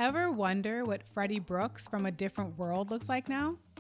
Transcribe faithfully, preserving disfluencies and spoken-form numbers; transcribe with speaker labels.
Speaker 1: Ever wonder what Freddie Brooks from a different world looks like now?